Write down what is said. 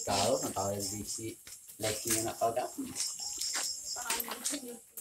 Tahu, nak tahu di si like ni nak tahu dah.